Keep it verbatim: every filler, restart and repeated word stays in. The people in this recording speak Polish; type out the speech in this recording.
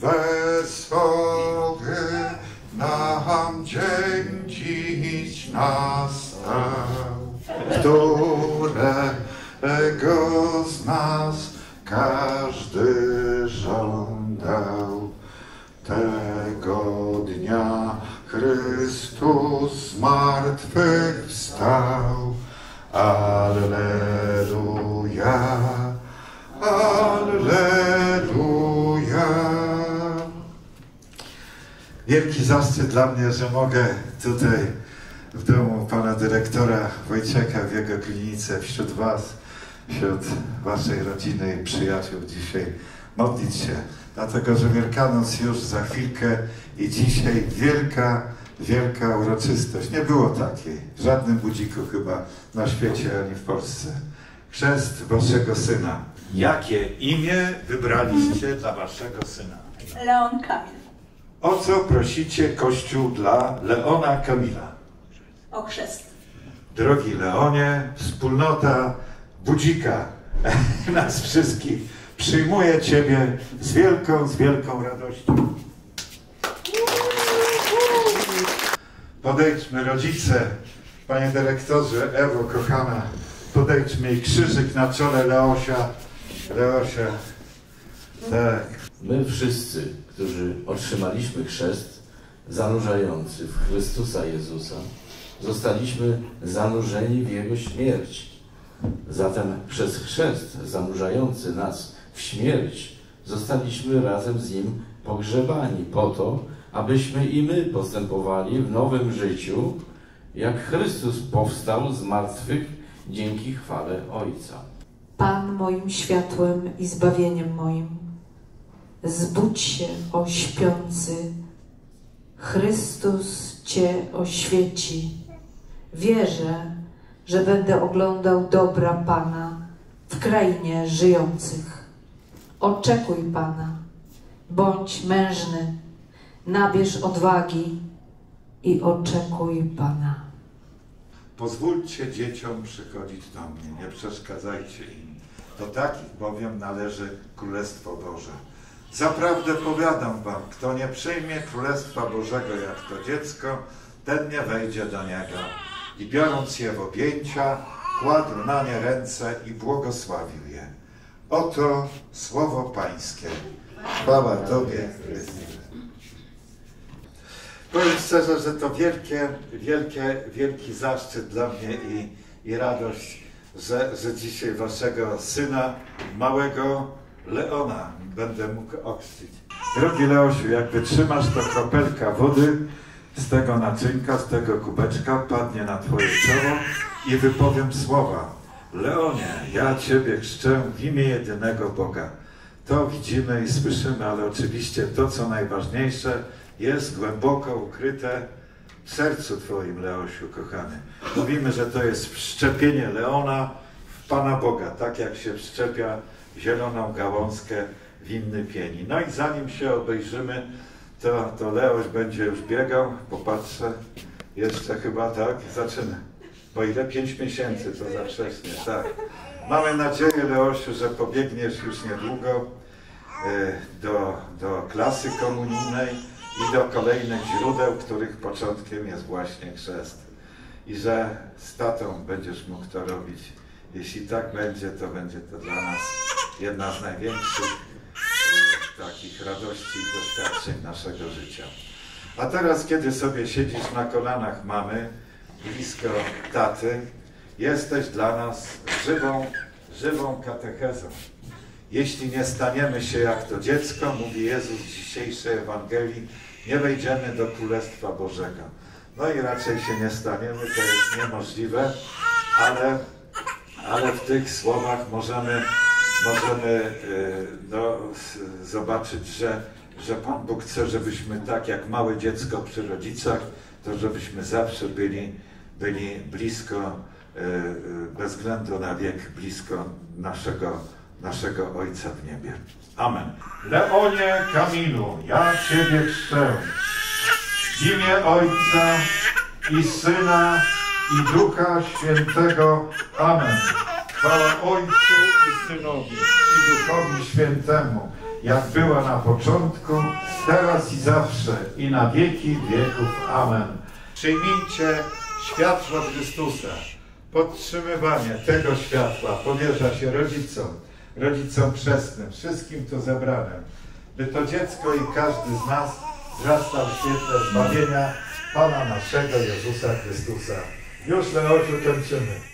Wesoły nam dzień dziś nastał, którego z nas każdy żądał. Tego dnia Chrystus zmartwychwstał. Alleluja, alleluja. Wielki zaszczyt dla mnie, że mogę tutaj w domu pana dyrektora Wojciecha w jego klinice wśród was, wśród waszej rodziny i przyjaciół dzisiaj modlić się. Dlatego, że Wielkanoc już za chwilkę i dzisiaj wielka, wielka uroczystość. Nie było takiej w żadnym budziku chyba na świecie ani w Polsce. Chrzest waszego syna. Jakie imię wybraliście dla waszego syna? Leon Kamil. O co prosicie Kościół dla Leona Kamila? O chrzest. Drogi Leonie, wspólnota Budzika nas wszystkich przyjmuje ciebie z wielką, z wielką radością. Podejdźmy, rodzice, panie dyrektorze, Ewo, kochana, podejdźmy i krzyżyk na czole Leosia. Leosia, tak. My wszyscy, którzy otrzymaliśmy chrzest zanurzający w Chrystusa Jezusa, zostaliśmy zanurzeni w Jego śmierć. Zatem przez chrzest zanurzający nas w śmierć zostaliśmy razem z Nim pogrzebani po to, abyśmy i my postępowali w nowym życiu, jak Chrystus powstał z martwych dzięki chwale Ojca. Pan moim światłem i zbawieniem moim, zbudź się, o śpiący, Chrystus Cię oświeci. Wierzę, że będę oglądał dobra Pana w krainie żyjących. Oczekuj Pana, bądź mężny, nabierz odwagi i oczekuj Pana. Pozwólcie dzieciom przychodzić do mnie, nie przeszkadzajcie im. Do takich bowiem należy Królestwo Boże. Zaprawdę powiadam wam, kto nie przyjmie Królestwa Bożego jak to dziecko, ten nie wejdzie do niego. I biorąc je w objęcia, kładł na nie ręce i błogosławił je. Oto słowo Pańskie. Chwała Tobie, Chryste. Powiem szczerze, że to wielkie, wielkie, wielki zaszczyt dla mnie i, i radość, że, że dzisiaj waszego syna, małego Leona, będę mógł ochrzcić. Drogi Leosiu, jak wytrzymasz, to kropelka wody z tego naczynka, z tego kubeczka padnie na twoje czoło i wypowiem słowa. Leonie, ja ciebie chrzczę w imię jedynego Boga. To widzimy i słyszymy, ale oczywiście to, co najważniejsze, jest głęboko ukryte w sercu twoim, Leosiu, kochany. Mówimy, że to jest wszczepienie Leona w Pana Boga, tak jak się wszczepia zieloną gałązkę w inny pieni. No i zanim się obejrzymy, to, to Leoś będzie już biegał, popatrzę, jeszcze chyba tak, zaczyna. Bo ile? Pięć miesięcy, to za wcześnie, tak. Mamy nadzieję, Leosiu, że pobiegniesz już niedługo do, do klasy komunijnej i do kolejnych źródeł, których początkiem jest właśnie chrzest. I że z tatą będziesz mógł to robić. Jeśli tak będzie, to będzie to dla nas jedna z największych e, takich radości i doświadczeń naszego życia. A teraz, kiedy sobie siedzisz na kolanach mamy, blisko taty, jesteś dla nas żywą, żywą katechezą. Jeśli nie staniemy się jak to dziecko, mówi Jezus w dzisiejszej Ewangelii, nie wejdziemy do Królestwa Bożego. No i raczej się nie staniemy, to jest niemożliwe, ale, ale w tych słowach możemy, możemy no, zobaczyć, że, że Pan Bóg chce, żebyśmy tak jak małe dziecko przy rodzicach, to żebyśmy zawsze byli, byli blisko, bez względu na wiek, blisko naszego, naszego Ojca w niebie. Amen. Leonie Kamilu, ja Ciebie chrzczę w imię Ojca i Syna i Ducha Świętego. Amen. Chwała Ojcu i Synowi i Duchowi Świętemu, jak była na początku, teraz i zawsze, i na wieki wieków. Amen. Przyjmijcie światło Chrystusa. Podtrzymywanie tego światła powierza się rodzicom, rodzicom chrzestnym, wszystkim tu zebranym, by to dziecko i każdy z nas wzrastał w świetle zbawienia Pana naszego Jezusa Chrystusa. Już, Leosiu, kończymy.